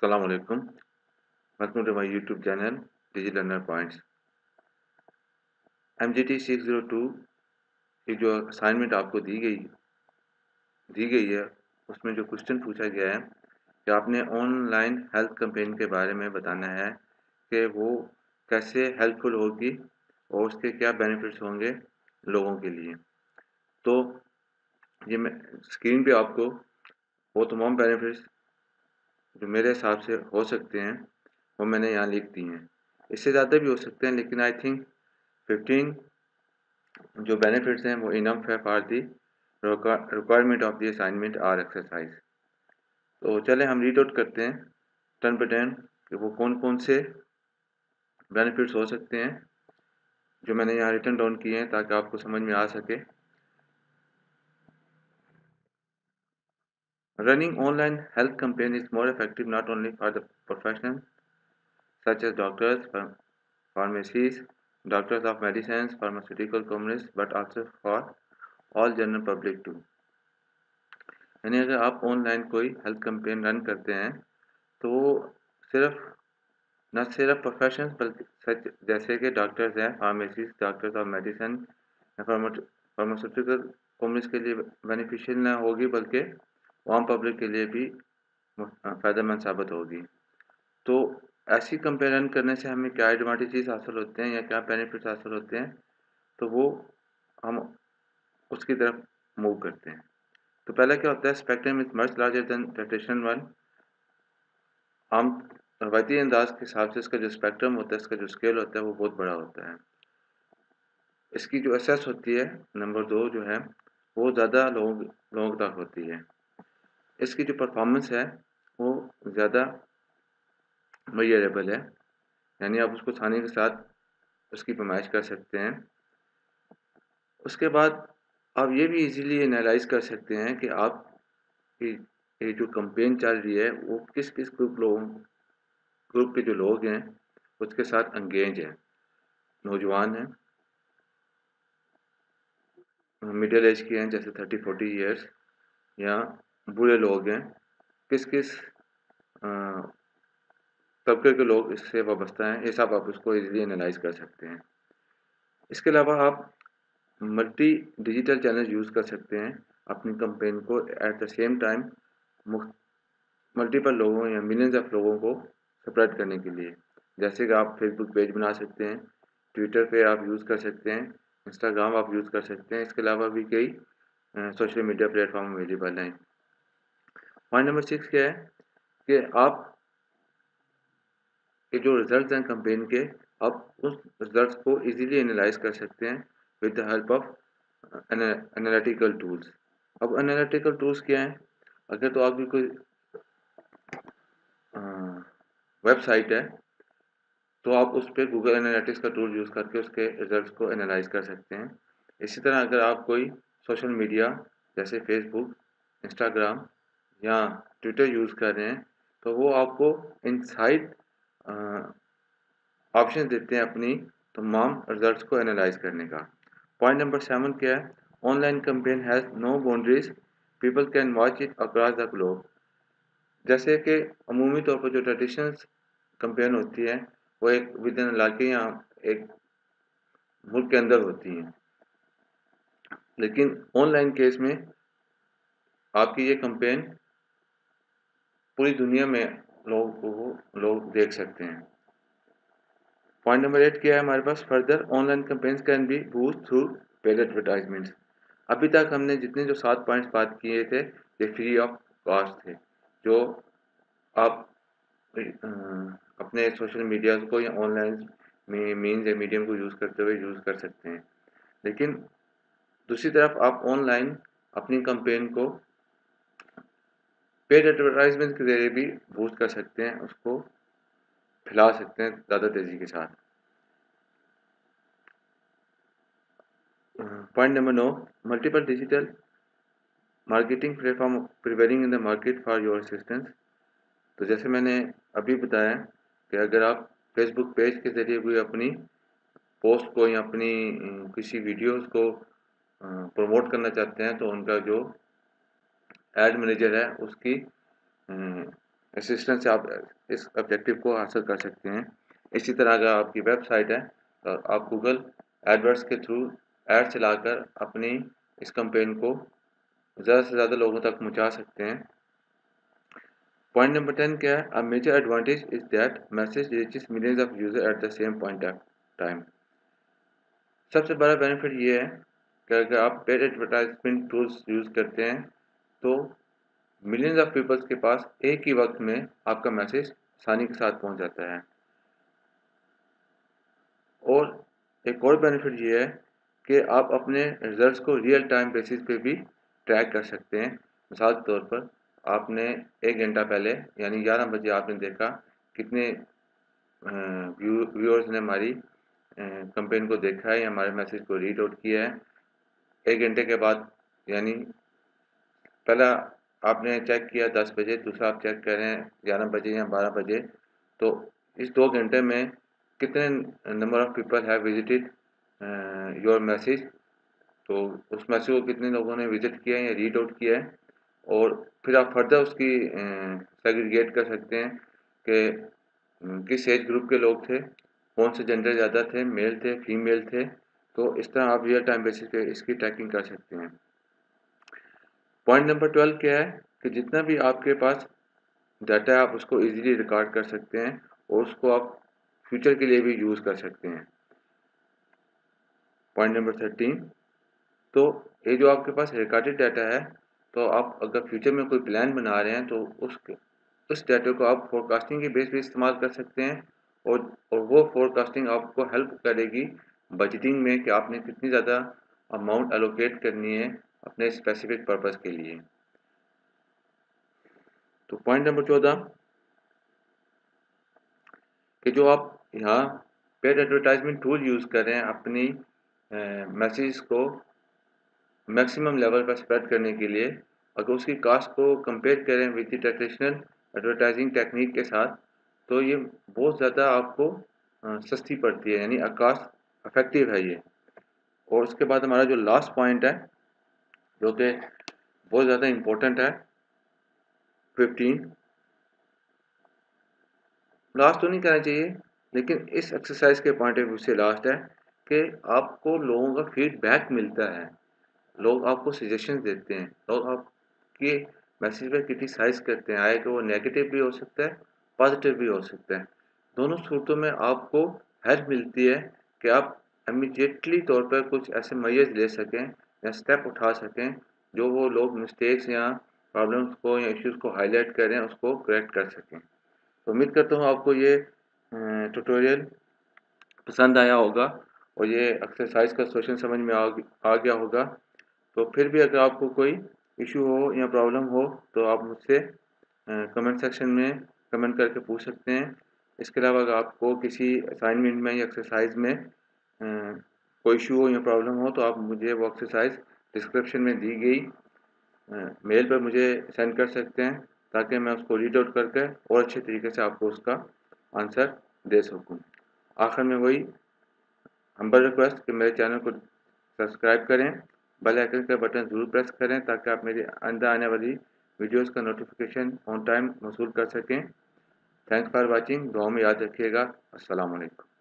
Assalamu alaikum. Welcome to my YouTube channel DigiLearnersPoint. MGT602 की जो assignment आपको दी गई है उसमें जो क्वेश्चन पूछा गया है कि आपने ऑनलाइन हेल्थ कैंपेन के बारे में बताना है कि वो कैसे हेल्पफुल होगी और उसके क्या बेनिफिट्स होंगे लोगों के लिए। तो ये मैं स्क्रीन पे आपको वो तमाम बेनिफिट्स जो मेरे हिसाब से हो सकते हैं वो मैंने यहाँ लिख दी हैं। इससे ज़्यादा भी हो सकते हैं लेकिन आई थिंक 15 जो बेनिफिट्स हैं वो इनफ है for the requirement of the assignment or exercise. तो चलें हम रीड आउट करते हैं 10 पे 10 कि वो कौन कौन से बेनिफिट्स हो सकते हैं जो मैंने यहाँ रिटन डाउन किए हैं ताकि आपको समझ में आ सके। Running online health campaign is more effective not only for the professional such as doctors, pharmacies, doctors of medicines, pharmaceutical companies, but also for all general public too. यानी अगर आप ऑनलाइन कोई हेल्थ कैंपेन रन करते हैं तो सिर्फ न सिर्फ प्रोफेशनल्स बल्कि सच जैसे कि डॉक्टर्स हैं, फार्मेसिस्ट, डॉक्टर्स ऑफ मेडिसिन या फार्मास्यूटिकल कंपनीज के लिए बेनिफिशियल ना होगी बल्कि आम पब्लिक के लिए भी फ़ायदेमंद साबित होगी। तो ऐसी कैंपेन रन करने से हमें क्या एडवांटेजेस हासिल होते हैं या क्या बेनिफिट्स हासिल होते हैं, तो वो हम उसकी तरफ मूव करते हैं। तो पहला क्या होता है, spectrum is much larger than traditional one. हम रवायती अंदाज के हिसाब से इसका जो स्पेक्ट्रम होता है, इसका जो स्केल होता है वो बहुत बड़ा होता है। इसकी जो एक्सेस होती है नंबर 2 जो है वो ज़्यादा लोगों तक होती है। इसकी जो परफॉर्मेंस है वो ज़्यादा वेरिएबल है, यानी आप उसको आसानी के साथ उसकी पैमाइश कर सकते हैं। उसके बाद आप ये भी इजीली एनालाइज कर सकते हैं कि आप की ये जो कैंपेन चल रही है वो किस किस ग्रुप के जो लोग हैं उसके साथ एंगेज हैं। नौजवान हैं, मिडिल एज के हैं जैसे 30-40 ईयर्स, या बूढ़े लोग हैं, किस किस तबके के लोग इससे वाबस्ता हैं, ये सब आप उसको इजीली एनालाइज कर सकते हैं। इसके अलावा आप मल्टी डिजिटल चैनल यूज़ कर सकते हैं अपनी कैंपेन को at the same time multiple लोगों या मिलियंस ऑफ लोगों को स्प्रेड करने के लिए। जैसे कि आप फेसबुक पेज बना सकते हैं, ट्विटर पे आप यूज़ कर सकते हैं, इंस्टाग्राम आप यूज़ कर सकते हैं। इसके अलावा भी कई सोशल मीडिया प्लेटफॉर्म अवेलेबल हैं। पॉइंट नंबर 6 क्या है कि आप के जो रिजल्ट्स हैं कैंपेन के, आप उस रिजल्ट्स को इजीली एनालाइज कर सकते हैं with the help of analytical tools. अब एनालिटिकल टूल्स क्या हैं? अगर तो आपकी कोई वेबसाइट है तो आप उस पे गूगल एनालिटिक्स का टूल यूज़ करके उसके रिजल्ट्स को एनालाइज कर सकते हैं। इसी तरह अगर आप कोई सोशल मीडिया जैसे फेसबुक, इंस्टाग्राम या ट्विटर यूज़ कर रहे हैं तो वो आपको इनसाइड ऑप्शन देते हैं अपनी तमाम रिजल्ट्स को एनालाइज करने का। पॉइंट नंबर 7 क्या है? Online campaign has no boundaries, people can watch it across the globe. जैसे कि अमूमी तौर पर जो ट्रेडिशनल कैंपेन होती है वो एक विद इन इलाके या एक मुल्क के अंदर होती हैं, लेकिन ऑनलाइन केस में आपकी ये कैंपेन पूरी दुनिया में लोग देख सकते हैं। पॉइंट नंबर 8 क्या है हमारे पास? Further online campaigns can be boost through paid advertisements. अभी तक हमने जितने जो 7 पॉइंट्स बात किए थे ये फ्री ऑफ कॉस्ट थे, जो आप अपने सोशल मीडिया को या ऑनलाइन में मीन्स या मीडियम को यूज़ करते हुए यूज़ कर सकते हैं। लेकिन दूसरी तरफ आप ऑनलाइन अपनी कैंपेन को पेड एडवर्टाइजमेंट के ज़रिए भी बूस्ट कर सकते हैं, उसको फैला सकते हैं ज़्यादा तेज़ी के साथ। Point number 9, multiple digital marketing platform prevailing in the market for your assistance. तो जैसे मैंने अभी बताया कि अगर आप फेसबुक पेज के ज़रिए कोई अपनी पोस्ट को या अपनी किसी वीडियोस को प्रमोट करना चाहते हैं तो उनका जो एड मैनेजर है उसकी असिस्टेंस से आप इस ऑब्जेक्टिव को हासिल कर सकते हैं। इसी तरह अगर आपकी वेबसाइट है तो आप गूगल एडवर्ड्स के थ्रू ऐड चलाकर अपनी इस कैंपेन को ज़्यादा से ज़्यादा लोगों तक पहुंचा सकते हैं। पॉइंट नंबर 10 क्या है? A major advantage is that message reaches millions of user at the same point of time. सबसे बड़ा बेनिफिट ये है कि अगर आप पेड एडवर्टाइजमेंट टूल्स यूज़ करते हैं तो मिलियंस ऑफ पीपल्स के पास एक ही वक्त में आपका मैसेज आसानी के साथ पहुंच जाता है। और एक और बेनिफिट ये है कि आप अपने रिजल्ट्स को रियल टाइम बेसिस पे भी ट्रैक कर सकते हैं। मिसाल के तौर पर आपने 1 घंटा पहले यानी 11 बजे आपने देखा कितने व्यूअर्स ने हमारी कैंपेन को देखा है या हमारे मैसेज को रीड आउट किया है। 1 घंटे के बाद यानी पहला आपने चेक किया 10 बजे, दूसरा आप चेक कर रहे हैं 11 बजे या 12 बजे, तो इस 2 घंटे में कितने number of people have visited your message, तो उस मैसेज को कितने लोगों ने विजिट किया है या रीड आउट किया है। और फिर आप फर्दर उसकी सेग्रीगेट कर सकते हैं कि किस एज ग्रुप के लोग थे, कौन से जेंडर ज़्यादा थे, मेल थे, फीमेल थे। तो इस तरह आप रियल टाइम बेसिस पे इसकी ट्रैकिंग कर सकते हैं। पॉइंट नंबर 12 क्या है कि जितना भी आपके पास डाटा है आप उसको इजीली रिकॉर्ड कर सकते हैं और उसको आप फ्यूचर के लिए भी यूज़ कर सकते हैं। पॉइंट नंबर 13, तो ये जो आपके पास रिकॉर्डेड डाटा है, तो आप अगर फ्यूचर में कोई प्लान बना रहे हैं तो उस डाटा को आप फोरकास्टिंग के बेस पे इस्तेमाल कर सकते हैं। और वो फोरकास्टिंग आपको हेल्प करेगी बजटिंग में कि आपने कितनी ज़्यादा अमाउंट एलोकेट करनी है अपने स्पेसिफिक पर्पस के लिए। तो पॉइंट नंबर 14 कि जो आप यहाँ पेड एडवर्टाइजमेंट टूल यूज़ कर रहे हैं अपनी मैसेज को मैक्सिमम लेवल पर स्प्रेड करने के लिए, अगर उसकी कास्ट को कंपेयर करें with the traditional advertising technique के साथ, तो ये बहुत ज़्यादा आपको सस्ती पड़ती है, यानी कास्ट इफेक्टिव है ये। और उसके बाद हमारा जो लास्ट पॉइंट है जो कि बहुत ज़्यादा इम्पोर्टेंट है, 15, लास्ट तो नहीं कहना चाहिए लेकिन इस एक्सरसाइज के पॉइंट ऑफ व्यू से लास्ट है कि आपको लोगों का फीडबैक मिलता है, लोग आपको सजेशन देते हैं, लोग आपके मैसेज पर क्रिटिसाइज करते हैं, आए कि वो नेगेटिव भी हो सकता है, पॉजिटिव भी हो सकता है। दोनों सूरतों में आपको हेल्प मिलती है कि आप इमीडिएटली तौर पर कुछ ऐसे मेजर्स ले सकें या स्टेप उठा सकें जो वो लोग मिस्टेक्स या प्रॉब्लम्स को या इश्यूज़ को हाईलाइट करें उसको करेक्ट कर सकें। तो उम्मीद करता हूँ आपको ये ट्यूटोरियल पसंद आया होगा और ये एक्सरसाइज का सोल्यूशन समझ में आ गया होगा। तो फिर भी अगर आपको कोई इशू हो या प्रॉब्लम हो तो आप मुझसे कमेंट सेक्शन में कमेंट करके पूछ सकते हैं। इसके अलावा अगर आपको किसी असाइनमेंट में या एक्सरसाइज में कोई इशू हो या प्रॉब्लम हो तो आप मुझे वो एक्सरसाइज डिस्क्रिप्शन में दी गई मेल पर मुझे सेंड कर सकते हैं ताकि मैं उसको रीड आउट करके और अच्छे तरीके से आपको उसका आंसर दे सकूं। आखिर में वही हम्बल रिक्वेस्ट कि मेरे चैनल को सब्सक्राइब करें, बेल आइकन का बटन ज़रूर प्रेस करें ताकि आप मेरी अंदर आने वाली वीडियोस का नोटिफिकेशन ऑन टाइम वसूल कर सकें। Thanks for watching. दुआ में याद रखिएगा। अस्सलाम वालेकुम।